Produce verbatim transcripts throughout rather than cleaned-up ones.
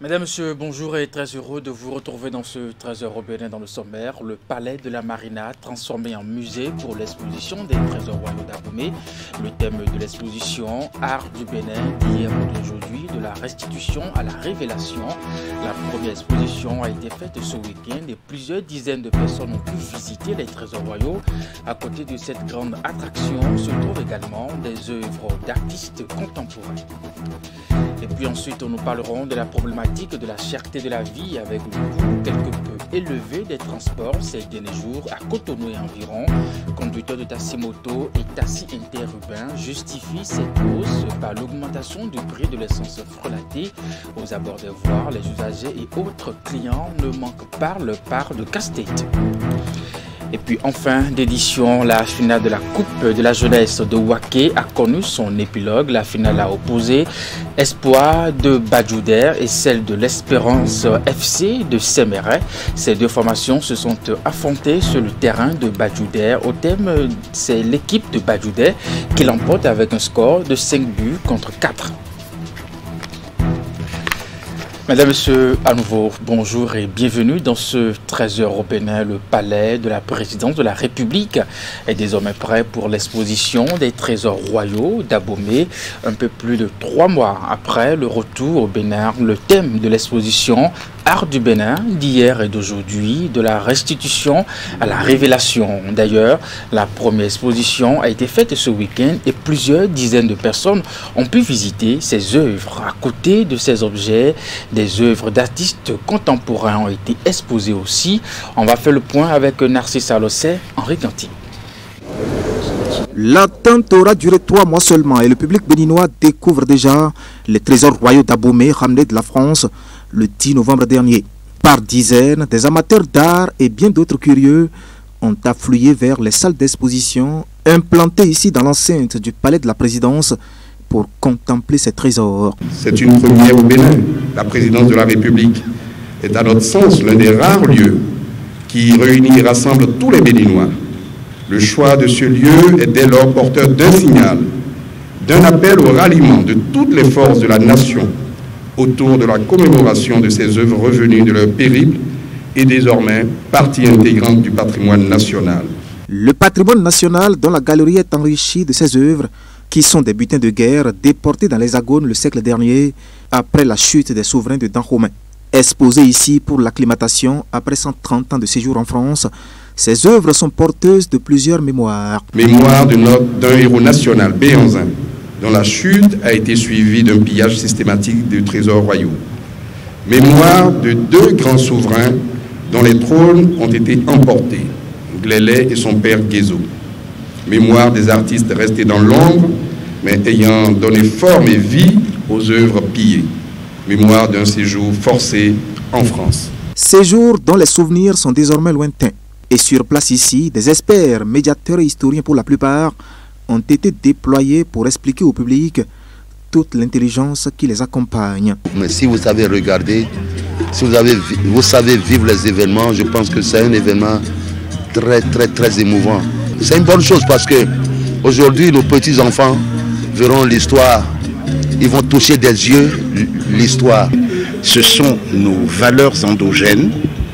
Mesdames, Messieurs, bonjour et très heureux de vous retrouver dans ce trésor au Bénin dans le sommaire, le palais de la Marina transformé en musée pour l'exposition des trésors royaux d'Abomey. Le thème de l'exposition, Art du Bénin d'hier et d'aujourd'hui, de la restitution à la révélation. La première exposition a été faite ce week-end et plusieurs dizaines de personnes ont pu visiter les trésors royaux. À côté de cette grande attraction se trouvent également des œuvres d'artistes contemporains. Et puis ensuite, nous parlerons de la problématique de la cherté de la vie avec le coût quelque peu élevé des transports ces derniers jours à Cotonou et environ. Conducteurs de taxi-moto et taxi interurbains justifient cette hausse par l'augmentation du prix de l'essence frelatée. Aux abords des voies, les usagers et autres clients ne manquent pas leur part de casse-tête. Et puis en fin d'édition, la finale de la Coupe de la jeunesse de Waké a connu son épilogue. La finale a opposé Espoir de Badjouder et celle de l'Espérance F C de Séméret. Ces deux formations se sont affrontées sur le terrain de Badjouder. Au thème, c'est l'équipe de Badjouder qui l'emporte avec un score de cinq buts contre quatre. Mesdames, Messieurs, à nouveau, bonjour et bienvenue dans ce trésor au Bénin. Le palais de la présidence de la République est désormais prêt pour l'exposition des trésors royaux d'Abomey. Un peu plus de trois mois après le retour au Bénin, le thème de l'exposition Art du Bénin d'hier et d'aujourd'hui, de la restitution à la révélation. D'ailleurs, la première exposition a été faite ce week-end et plusieurs dizaines de personnes ont pu visiter ces œuvres. À côté de ces objets, des œuvres d'artistes contemporains ont été exposées aussi. On va faire le point avec Narcisse Alossé, Henri Ganti. L'attente aura duré trois mois seulement et le public béninois découvre déjà les trésors royaux d'Abomey ramenés de la France le dix novembre dernier. Par dizaines, des amateurs d'art et bien d'autres curieux ont afflué vers les salles d'exposition implantées ici dans l'enceinte du palais de la présidence pour contempler ces trésors. C'est une première au Bénin. La présidence de la République est à notre sens l'un des rares lieux qui réunit et rassemble tous les Béninois. Le choix de ce lieu est dès lors porteur d'un signal, d'un appel au ralliement de toutes les forces de la nation autour de la commémoration de ces œuvres revenues de leur périple et désormais partie intégrante du patrimoine national. Le patrimoine national dont la galerie est enrichie de ces œuvres qui sont des butins de guerre déportés dans l'Hexagone le siècle dernier après la chute des souverains de Dahomey. Exposées ici pour l'acclimatation après cent trente ans de séjour en France, ces œuvres sont porteuses de plusieurs mémoires. Mémoire de notre, d'un héros national, Béhanzin, dont la chute a été suivie d'un pillage systématique de trésors royaux. Mémoire de deux grands souverains dont les trônes ont été emportés, Glélé et son père Guézo. Mémoire des artistes restés dans l'ombre, mais ayant donné forme et vie aux œuvres pillées. Mémoire d'un séjour forcé en France. Séjour dont les souvenirs sont désormais lointains. Et sur place ici, des experts, médiateurs et historiens pour la plupart, ont été déployés pour expliquer au public toute l'intelligence qui les accompagne. Mais si vous savez regarder, si vous, avez, vous savez vivre les événements, je pense que c'est un événement très très très émouvant. C'est une bonne chose parce que aujourd'hui nos petits-enfants verront l'histoire, ils vont toucher des yeux l'histoire. Ce sont nos valeurs endogènes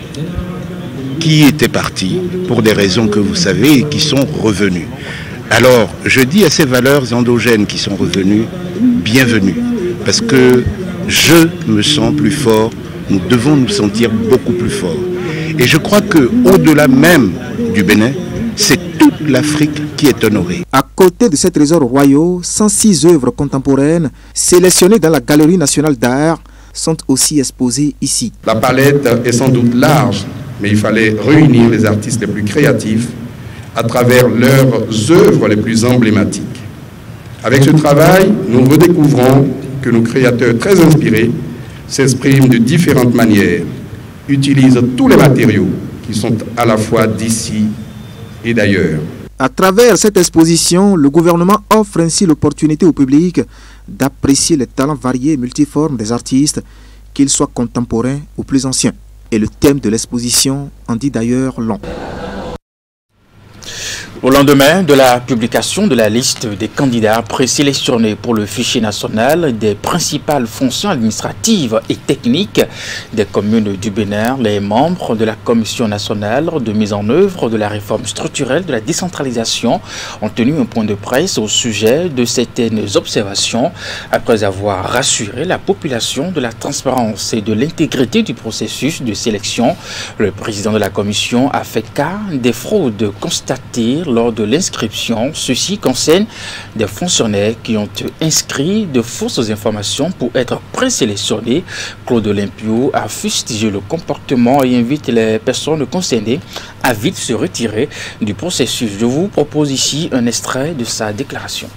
qui étaient partis pour des raisons que vous savez et qui sont revenus. Alors, je dis à ces valeurs endogènes qui sont revenues, bienvenue, parce que je me sens plus fort, nous devons nous sentir beaucoup plus forts. Et je crois qu'au-delà même du Bénin, c'est toute l'Afrique qui est honorée. À côté de ces trésors royaux, cent six œuvres contemporaines sélectionnées dans la Galerie nationale d'art sont aussi exposées ici. La palette est sans doute large, mais il fallait réunir les artistes les plus créatifs à travers leurs œuvres les plus emblématiques. Avec ce travail, nous redécouvrons que nos créateurs très inspirés s'expriment de différentes manières, utilisent tous les matériaux qui sont à la fois d'ici et d'ailleurs. À travers cette exposition, le gouvernement offre ainsi l'opportunité au public d'apprécier les talents variés et multiformes des artistes, qu'ils soient contemporains ou plus anciens. Et le thème de l'exposition en dit d'ailleurs long. Au lendemain de la publication de la liste des candidats présélectionnés pour le fichier national des principales fonctions administratives et techniques des communes du Bénin, les membres de la Commission nationale de mise en œuvre de la réforme structurelle de la décentralisation ont tenu un point de presse au sujet de certaines observations après avoir rassuré la population de la transparence et de l'intégrité du processus de sélection. Le président de la commission a fait cas des fraudes constatées lors de l'inscription. Ceci concerne des fonctionnaires qui ont inscrit de fausses informations pour être présélectionnés. Claude Olympio a fustigé le comportement et invite les personnes concernées à vite se retirer du processus. Je vous propose ici un extrait de sa déclaration.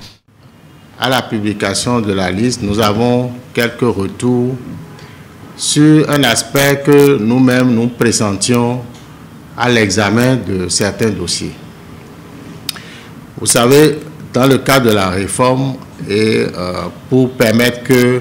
À la publication de la liste, nous avons quelques retours sur un aspect que nous-mêmes nous pressentions à l'examen de certains dossiers. Vous savez, dans le cadre de la réforme et euh, pour permettre que euh,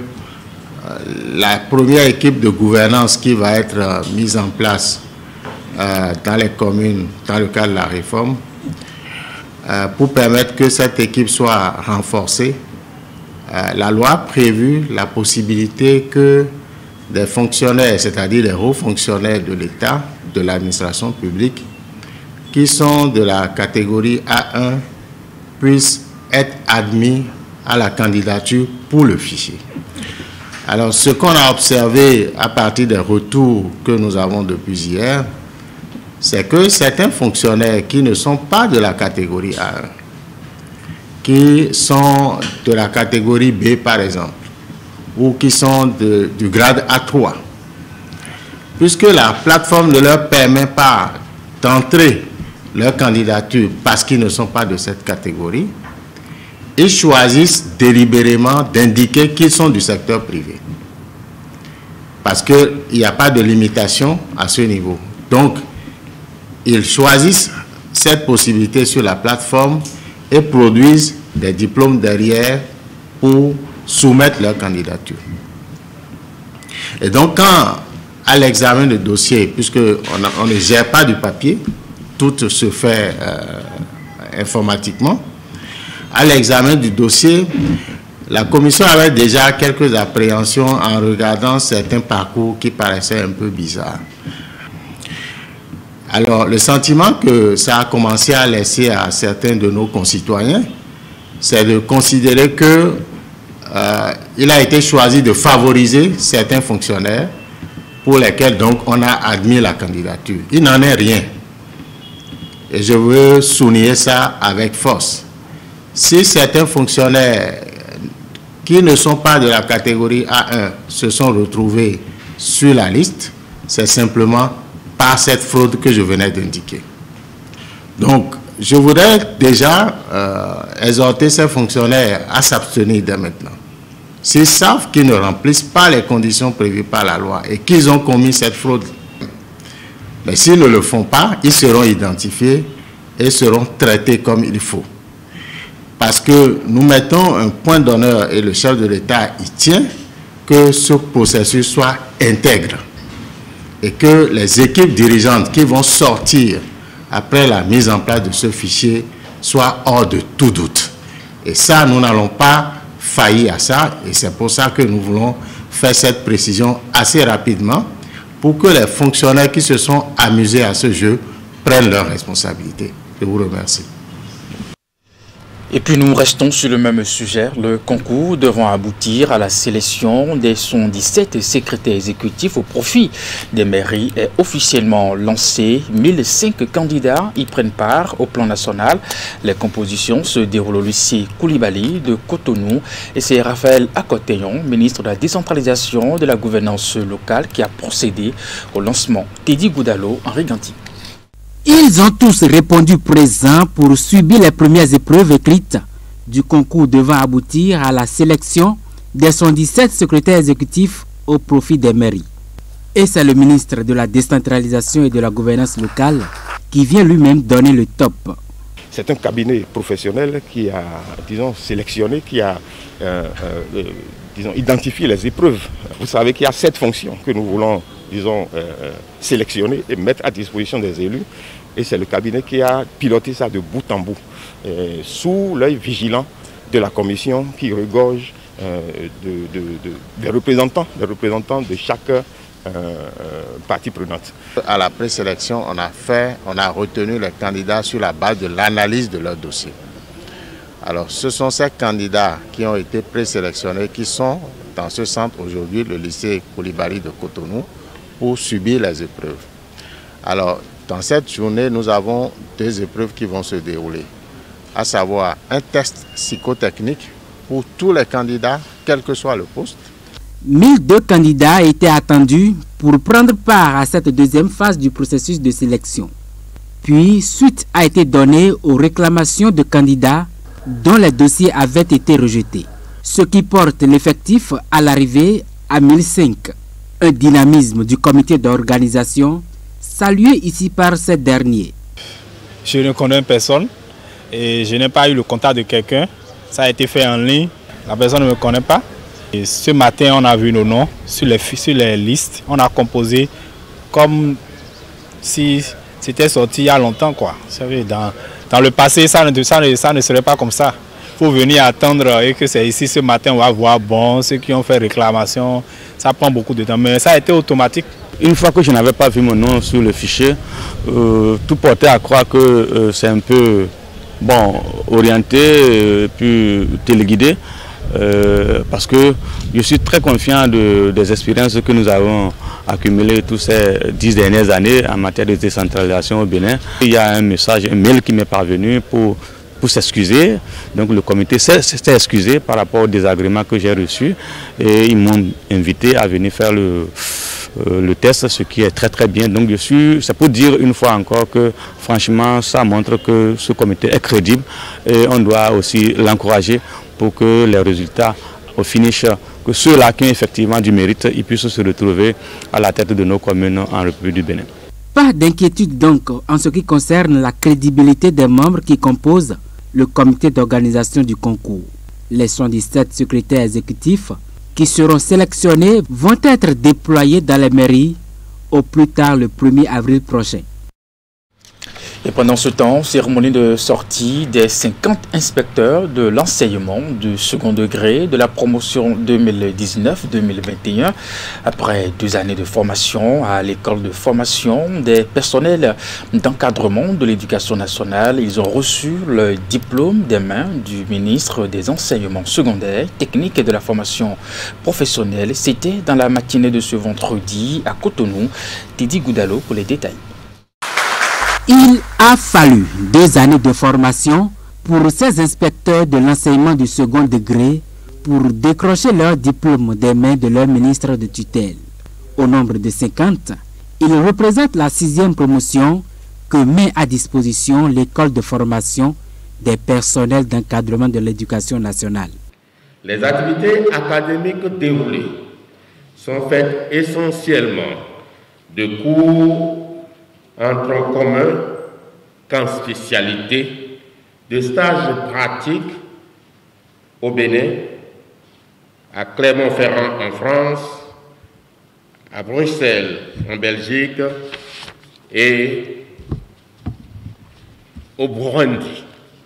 la première équipe de gouvernance qui va être euh, mise en place euh, dans les communes, dans le cadre de la réforme, euh, pour permettre que cette équipe soit renforcée, euh, la loi a prévu la possibilité que des fonctionnaires, c'est-à-dire les hauts fonctionnaires de l'État, de l'administration publique, qui sont de la catégorie A un, puissent être admis à la candidature pour le fichier. Alors, ce qu'on a observé à partir des retours que nous avons depuis hier, c'est que certains fonctionnaires qui ne sont pas de la catégorie A un, qui sont de la catégorie B par exemple, ou qui sont de, du grade A trois, puisque la plateforme ne leur permet pas d'entrer leur candidature parce qu'ils ne sont pas de cette catégorie, ils choisissent délibérément d'indiquer qu'ils sont du secteur privé. Parce qu'il n'y a pas de limitation à ce niveau. Donc, ils choisissent cette possibilité sur la plateforme et produisent des diplômes derrière pour soumettre leur candidature. Et donc, quand à l'examen de dossier, puisqu'on ne gère pas du papier, tout se fait euh, informatiquement, à l'examen du dossier, la commission avait déjà quelques appréhensions en regardant certains parcours qui paraissaient un peu bizarres. Alors, le sentiment que ça a commencé à laisser à certains de nos concitoyens, c'est de considérer que euh, il a été choisi de favoriser certains fonctionnaires pour lesquels donc on a admis la candidature. Il n'en est rien. Et je veux souligner ça avec force. Si certains fonctionnaires qui ne sont pas de la catégorie A un se sont retrouvés sur la liste, c'est simplement par cette fraude que je venais d'indiquer. Donc, je voudrais déjà euh, exhorter ces fonctionnaires à s'abstenir dès maintenant. S'ils savent qu'ils ne remplissent pas les conditions prévues par la loi et qu'ils ont commis cette fraude, mais s'ils ne le font pas, ils seront identifiés et seront traités comme il faut. Parce que nous mettons un point d'honneur, et le chef de l'État y tient, que ce processus soit intègre et que les équipes dirigeantes qui vont sortir après la mise en place de ce fichier soient hors de tout doute. Et ça, nous n'allons pas faillir à ça, et c'est pour ça que nous voulons faire cette précision assez rapidement pour que les fonctionnaires qui se sont amusés à ce jeu prennent leurs responsabilités. Je vous remercie. Et puis nous restons sur le même sujet. Le concours devant aboutir à la sélection des soixante-dix-sept secrétaires exécutifs au profit des mairies est officiellement lancé. mille cinq candidats y prennent part au plan national. Les compositions se déroulent au lycée Koulibaly de Cotonou et c'est Raphaël Akoteyon, ministre de la décentralisation de la gouvernance locale, qui a procédé au lancement. Teddy Goudalo, Henri Ganti. Ils ont tous répondu présents pour subir les premières épreuves écrites du concours devant aboutir à la sélection des soixante-dix-sept secrétaires exécutifs au profit des mairies. Et c'est le ministre de la décentralisation et de la gouvernance locale qui vient lui-même donner le top. C'est un cabinet professionnel qui a, disons, sélectionné, qui a euh, euh, disons, identifié les épreuves. Vous savez qu'il y a sept fonctions que nous voulons, disons, euh, sélectionner et mettre à disposition des élus Et c'est le cabinet qui a piloté ça de bout en bout, euh, sous l'œil vigilant de la commission qui regorge euh, de, de, de, des représentants, des représentants de chaque euh, euh, partie prenante. À la présélection, on a fait, on a retenu les candidats sur la base de l'analyse de leur dossier. Alors, ce sont ces candidats qui ont été présélectionnés, qui sont dans ce centre aujourd'hui, le lycée Coulibaly de Cotonou, pour subir les épreuves. Alors, dans cette journée, nous avons deux épreuves qui vont se dérouler, à savoir un test psychotechnique pour tous les candidats, quel que soit le poste. mille deux candidats étaient attendus pour prendre part à cette deuxième phase du processus de sélection. Puis, suite a été donnée aux réclamations de candidats dont les dossiers avaient été rejetés, ce qui porte l'effectif à l'arrivée à mille cinq. Un dynamisme du comité d'organisation salué ici par ces derniers. Je ne connais personne et je n'ai pas eu le contact de quelqu'un. Ça a été fait en ligne, la personne ne me connaît pas. Et ce matin, on a vu nos noms sur les, sur les listes. On a composé comme si c'était sorti il y a longtemps, quoi. Vous savez, dans, dans le passé, ça ne, ça, ne, ça ne serait pas comme ça. Il faut venir attendre et que c'est ici ce matin, on va voir, bon, ceux qui ont fait réclamation, ça prend beaucoup de temps. Mais ça a été automatique. Une fois que je n'avais pas vu mon nom sur le fichier, euh, tout portait à croire que euh, c'est un peu bon, orienté, euh, puis téléguidé. Euh, parce que je suis très confiant de, des expériences que nous avons accumulées toutes ces dix dernières années en matière de décentralisation au Bénin. Il y a un message, un mail qui m'est parvenu pour, pour s'excuser. Donc le comité s'est excusé par rapport au désagrément que j'ai reçu et ils m'ont invité à venir faire le, euh, le test, ce qui est très très bien. Donc je suis, c'est pour dire une fois encore que franchement ça montre que ce comité est crédible et on doit aussi l'encourager pour que les résultats au finish, que ceux-là qui ont effectivement du mérite, ils puissent se retrouver à la tête de nos communes en République du Bénin. Pas d'inquiétude donc en ce qui concerne la crédibilité des membres qui composent le comité d'organisation du concours. Les soixante-dix-sept secrétaires exécutifs qui seront sélectionnés vont être déployés dans les mairies au plus tard le premier avril prochain. Et pendant ce temps, cérémonie de sortie des cinquante inspecteurs de l'enseignement du second degré de la promotion deux mille dix-neuf deux mille vingt et un. Après deux années de formation à l'école de formation des personnels d'encadrement de l'éducation nationale, ils ont reçu le diplôme des mains du ministre des enseignements secondaires, techniques et de la formation professionnelle. C'était dans la matinée de ce vendredi à Cotonou. Teddy Goudalo pour les détails. Il a fallu deux années de formation pour ces inspecteurs de l'enseignement du second degré pour décrocher leur diplôme des mains de leur ministre de tutelle. Au nombre de cinquante, ils représentent la sixième promotion que met à disposition l'école de formation des personnels d'encadrement de l'éducation nationale. Les activités académiques déroulées sont faites essentiellement de cours en tronc commun qu'en spécialité, de stages pratiques au Bénin, à Clermont-Ferrand en France, à Bruxelles en Belgique et au Burundi.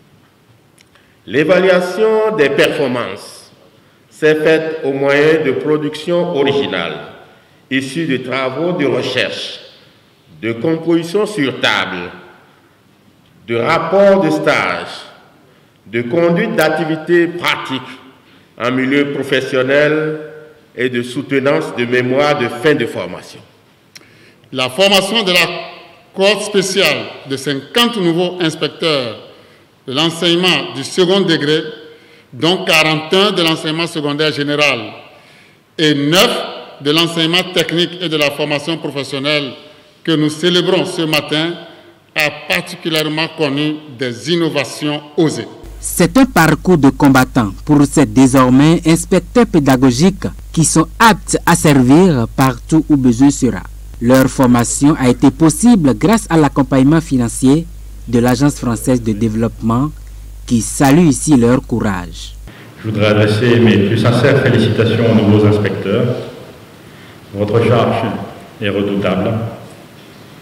L'évaluation des performances s'est faite au moyen de productions originales, issues de travaux de recherche, de composition sur table, de rapports de stage, de conduite d'activités pratiques en milieu professionnel et de soutenance de mémoire de fin de formation. La formation de la cohorte spéciale de cinquante nouveaux inspecteurs de l'enseignement du second degré, dont quarante et un de l'enseignement secondaire général et neuf de l'enseignement technique et de la formation professionnelle que nous célébrons ce matin, a particulièrement connu des innovations osées. C'est un parcours de combattants pour ces désormais inspecteurs pédagogiques qui sont aptes à servir partout où besoin sera. Leur formation a été possible grâce à l'accompagnement financier de l'Agence française de développement qui salue ici leur courage. Je voudrais adresser mes plus sincères félicitations aux nouveaux inspecteurs. Votre charge est redoutable.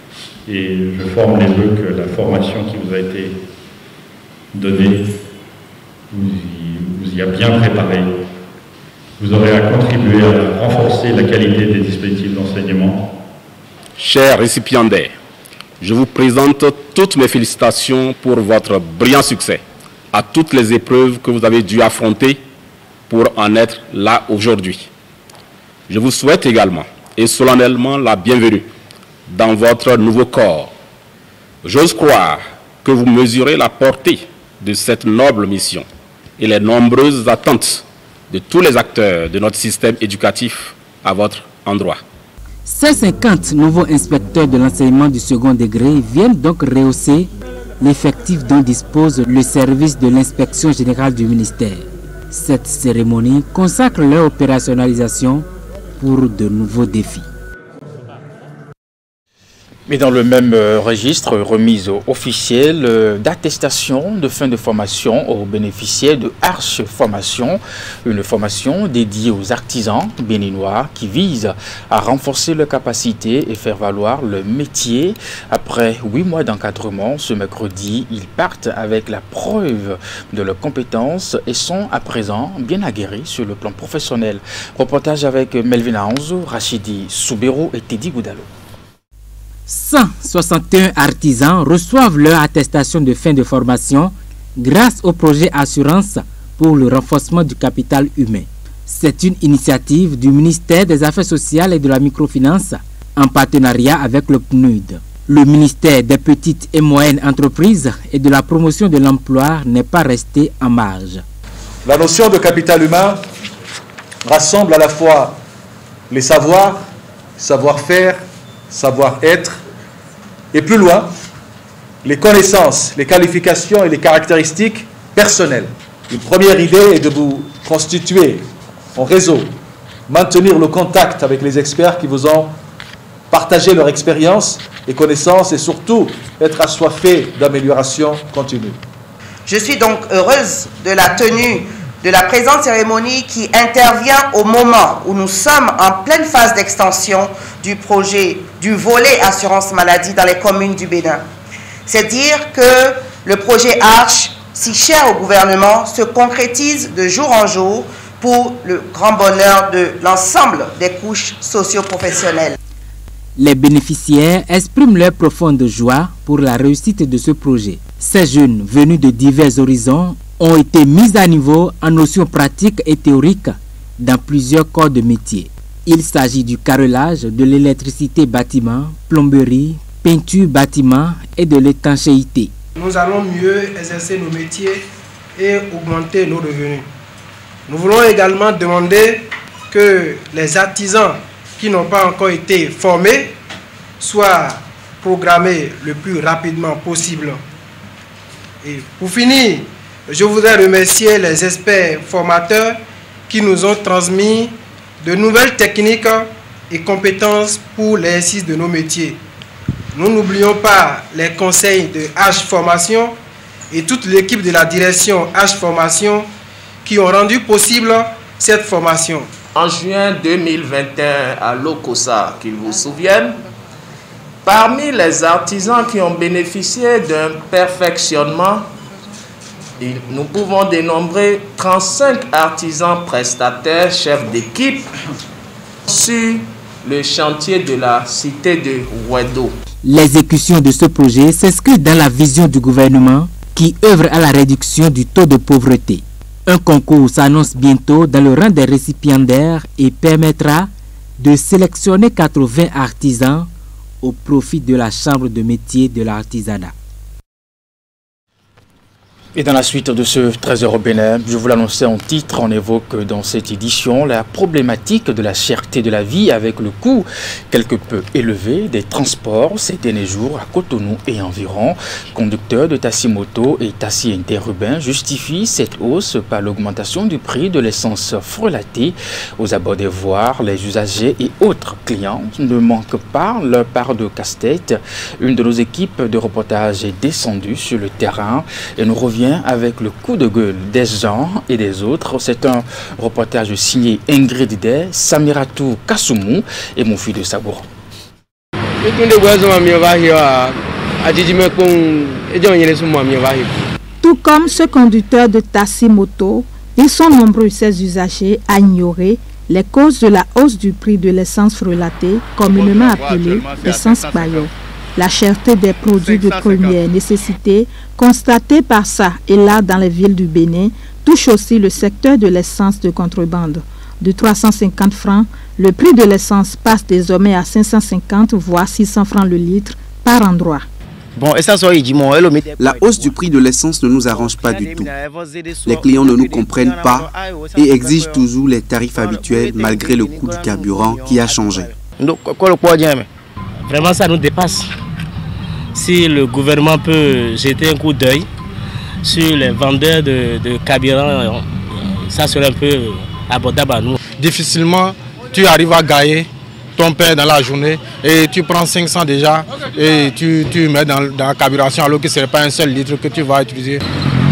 et je forme les vœux que la formation qui vous a été donnée vous y, vous y a bien préparé. Vous aurez à contribuer à renforcer la qualité des dispositifs d'enseignement. Chers récipiendaires, je vous présente toutes mes félicitations pour votre brillant succès à toutes les épreuves que vous avez dû affronter pour en être là aujourd'hui. Je vous souhaite également et solennellement la bienvenue dans votre nouveau corps. J'ose croire que vous mesurez la portée de cette noble mission et les nombreuses attentes de tous les acteurs de notre système éducatif à votre endroit. Ces cinquante nouveaux inspecteurs de l'enseignement du second degré viennent donc rehausser l'effectif dont dispose le service de l'inspection générale du ministère. Cette cérémonie consacre leur opérationnalisation pour de nouveaux défis. Mais dans le même registre, remise officielle d'attestation de fin de formation aux bénéficiaires de Arche Formation, une formation dédiée aux artisans béninois qui vise à renforcer leurs capacités et faire valoir le métier. Après huit mois d'encadrement, ce mercredi, ils partent avec la preuve de leurs compétences et sont à présent bien aguerris sur le plan professionnel. Reportage avec Melvin Aonzo, Rachidi Soubero et Teddy Goudalo. cent soixante et un artisans reçoivent leur attestation de fin de formation grâce au projet Assurance pour le renforcement du capital humain. C'est une initiative du ministère des Affaires sociales et de la microfinance en partenariat avec le P N U D. Le ministère des petites et moyennes entreprises et de la promotion de l'emploi n'est pas resté en marge. La notion de capital humain rassemble à la fois les savoirs, savoir-faire, savoir-être, et plus loin, les connaissances, les qualifications et les caractéristiques personnelles. Une première idée est de vous constituer en réseau, maintenir le contact avec les experts qui vous ont partagé leur expérience et connaissances et surtout être assoiffés d'amélioration continue. Je suis donc heureuse de la tenue de la présente cérémonie qui intervient au moment où nous sommes en pleine phase d'extension du projet du volet assurance maladie dans les communes du Bénin. C'est dire que le projet Arche, si cher au gouvernement, se concrétise de jour en jour pour le grand bonheur de l'ensemble des couches socio-professionnelles. Les bénéficiaires expriment leur profonde joie pour la réussite de ce projet. Ces jeunes venus de divers horizons ont été mis à niveau en notions pratiques et théoriques dans plusieurs corps de métier. Il s'agit du carrelage, de l'électricité bâtiment, plomberie, peinture bâtiment et de l'étanchéité. Nous allons mieux exercer nos métiers et augmenter nos revenus. Nous voulons également demander que les artisans qui n'ont pas encore été formés soient programmés le plus rapidement possible. Et pour finir, je voudrais remercier les experts formateurs qui nous ont transmis de nouvelles techniques et compétences pour l'exercice de nos métiers. Nous n'oublions pas les conseils de H Formation et toute l'équipe de la direction H Formation qui ont rendu possible cette formation. En juin deux mille vingt et un, à l'Okosa, qu'ils vous souviennent, parmi les artisans qui ont bénéficié d'un perfectionnement, nous pouvons dénombrer trente-cinq artisans prestataires, chefs d'équipe, sur le chantier de la cité de Ouedo. L'exécution de ce projet s'inscrit dans la vision du gouvernement qui œuvre à la réduction du taux de pauvreté. Un concours s'annonce bientôt dans le rang des récipiendaires et permettra de sélectionner quatre-vingts artisans au profit de la Chambre de métier de l'artisanat. Et dans la suite de ce trésor au Bénin, je vous l'annonçais en titre, on évoque dans cette édition la problématique de la cherté de la vie avec le coût quelque peu élevé des transports ces derniers jours à Cotonou et environ. Conducteurs de taxi-moto et taxi interurbains justifient cette hausse par l'augmentation du prix de l'essence frelatée. Aux abords des voies, les usagers et autres clients ne manquent pas leur part de casse-tête. Une de nos équipes de reportage est descendue sur le terrain et nous revient avec le coup de gueule des uns et des autres. C'est un reportage signé Ingrid Day, Samiratou Kassoumou et mon fils de Saboura. Tout comme ce conducteur de taxi moto, ils sont nombreux ces usagers à ignorer les causes de la hausse du prix de l'essence frelatée, communément appelée essence Bayo. La cherté des produits de première nécessité, constatée par ça et là dans les villes du Bénin, touche aussi le secteur de l'essence de contrebande. De trois cent cinquante francs, le prix de l'essence passe désormais à cinq cent cinquante voire six cents francs le litre par endroit. La hausse du prix de l'essence ne nous arrange pas du tout. Les clients ne nous comprennent pas et exigent toujours les tarifs habituels malgré le coût du carburant qui a changé. Vraiment, ça nous dépasse. Si le gouvernement peut jeter un coup d'œil sur les vendeurs de, de carburant, ça serait un peu abordable à nous. Difficilement, tu arrives à gagner ton père dans la journée et tu prends cinq cents déjà et tu, tu mets dans, dans la carburation alors que ce n'est pas un seul litre que tu vas utiliser.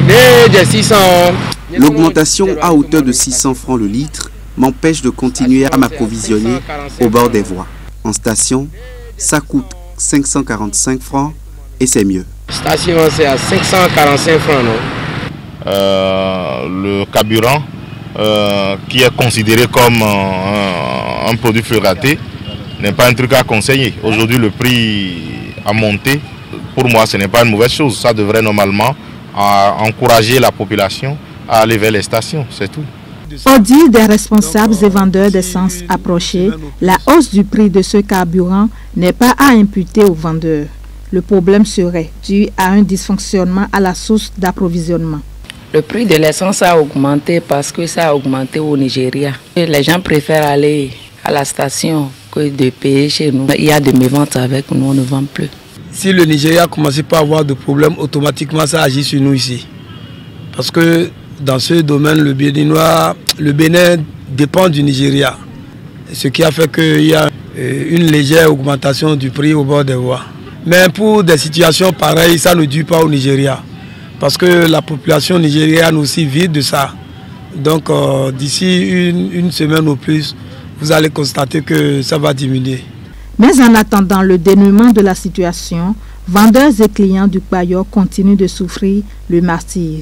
L'augmentation à hauteur de six cents francs le litre m'empêche de continuer à m'approvisionner au bord des voies. En station, ça coûte cinq cent quarante-cinq francs et c'est mieux. Station, c'est à cinq cent quarante-cinq francs, non? Euh, le carburant euh, qui est considéré comme euh, un produit fregaté n'est pas un truc à conseiller. Aujourd'hui, le prix a monté. Pour moi, ce n'est pas une mauvaise chose. Ça devrait normalement euh, encourager la population à aller vers les stations, c'est tout. Au dire des responsables et vendeurs d'essence approchés, la hausse du prix de ce carburant n'est pas à imputer aux vendeurs. Le problème serait dû à un dysfonctionnement à la source d'approvisionnement. Le prix de l'essence a augmenté parce que ça a augmenté au Nigeria. Les gens préfèrent aller à la station que de payer chez nous. Il y a des méventes avec nous, on ne vend plus. Si le Nigeria ne commence pas à avoir de problème, automatiquement ça agit sur nous ici. Parce que dans ce domaine, le Béninois, le Bénin dépend du Nigeria. Ce qui a fait qu'il y a une légère augmentation du prix au bord des voies. Mais pour des situations pareilles, ça ne dure pas au Nigeria. Parce que la population nigériane aussi vit de ça. Donc euh, d'ici une, une semaine ou plus, vous allez constater que ça va diminuer. Mais en attendant le dénouement de la situation, vendeurs et clients du Bayo continuent de souffrir le martyre.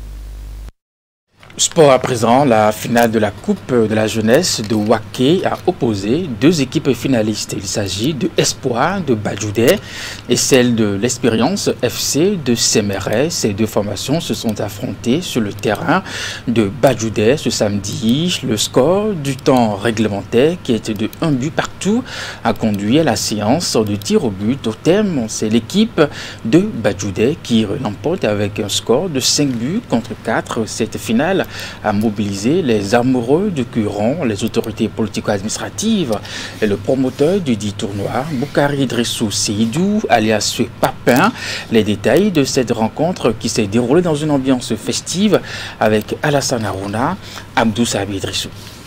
Sport à présent, la finale de la Coupe de la jeunesse de Waké a opposé deux équipes finalistes. Il s'agit de Espoir de Badjoudé et celle de l'Expérience F C de Séméré. Ces deux formations se sont affrontées sur le terrain de Badjoudé ce samedi. Le score du temps réglementaire, qui était de un but partout, a conduit à la séance de tir au but. Au thème, c'est l'équipe de Badjoudé qui l'emporte avec un score de cinq buts contre quatre. Cette finale a mobilisé les amoureux du Curon, les autorités politico-administratives et le promoteur du dit tournoi, Boukari Drissou Seydou, alias Papin. Les détails de cette rencontre qui s'est déroulée dans une ambiance festive avec Alassane Harouna, Abdou Sabi Drissou.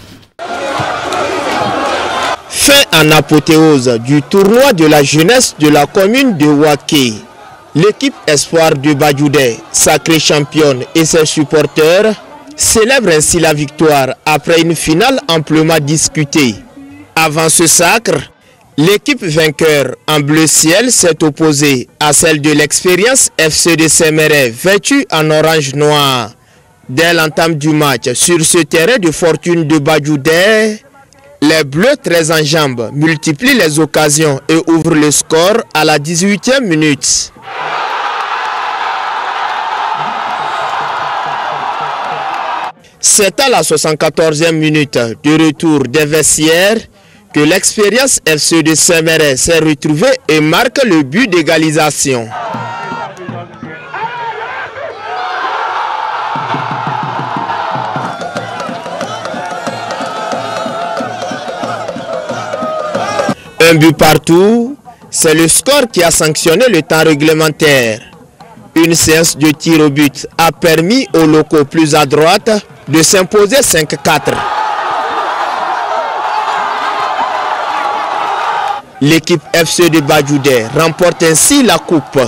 Fin en apothéose du tournoi de la jeunesse de la commune de Waké. L'équipe Espoir de Badjoudé, sacrée championne, et ses supporters célèbre ainsi la victoire après une finale amplement discutée. Avant ce sacre, l'équipe vainqueur en bleu ciel s'est opposée à celle de l'Expérience F C de Séméré, vêtue en orange noir. Dès l'entame du match, sur ce terrain de fortune de Badjoudé, les Bleus très en jambes multiplient les occasions et ouvrent le score à la dix-huitième minute. C'est à la soixante-quatorzième minute de retour des vestiaires que l'Expérience F C de Séméré s'est retrouvée et marque le but d'égalisation. Un but partout, c'est le score qui a sanctionné le temps réglementaire. Une séance de tir au but a permis aux locaux plus à droite de s'imposer cinq quatre. L'équipe F C de Badjoudé remporte ainsi la coupe.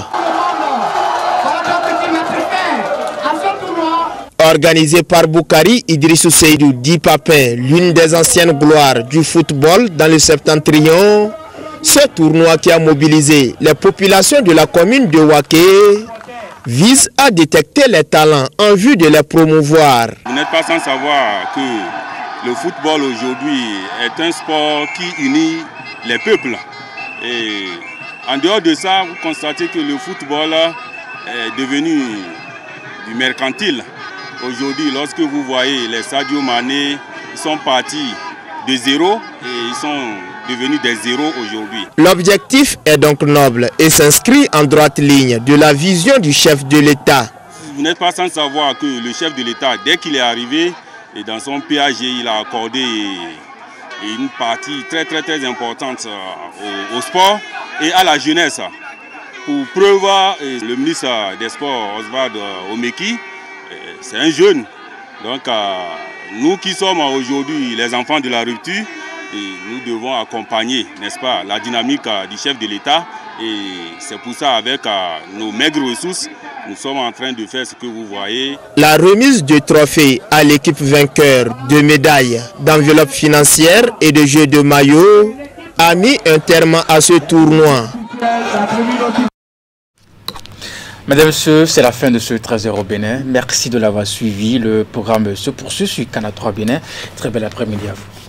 Organisée par Boukari Idrissou Seydou dit Papin, l'une des anciennes gloires du football dans le septentrion, Ce tournoi qui a mobilisé les populations de la commune de Waké vise à détecter les talents en vue de les promouvoir. Vous n'êtes pas sans savoir que le football aujourd'hui est un sport qui unit les peuples. Et en dehors de ça, vous constatez que le football est devenu du mercantile. Aujourd'hui, lorsque vous voyez les Sadio Mané, ils sont partis de zéro et ils sont devenus des zéros aujourd'hui. L'objectif est donc noble et s'inscrit en droite ligne de la vision du chef de l'État. Vous n'êtes pas sans savoir que le chef de l'État, dès qu'il est arrivé, et dans son P A G, il a accordé une partie très très très importante au, au sport et à la jeunesse. Pour preuve, le ministre des Sports, Oswald Omeki, c'est un jeune. Donc nous qui sommes aujourd'hui les enfants de la rupture, et nous devons accompagner, n'est-ce pas, la dynamique du chef de l'État. Et c'est pour ça, avec nos maigres ressources, nous sommes en train de faire ce que vous voyez. La remise de trophées à l'équipe vainqueur de médailles, d'enveloppes financières et de jeux de maillots a mis un terme à ce tournoi. Mesdames et messieurs, c'est la fin de ce treize heures au Bénin. Merci de l'avoir suivi. Le programme se poursuit sur Canal trois Bénin. Très bel après-midi à vous.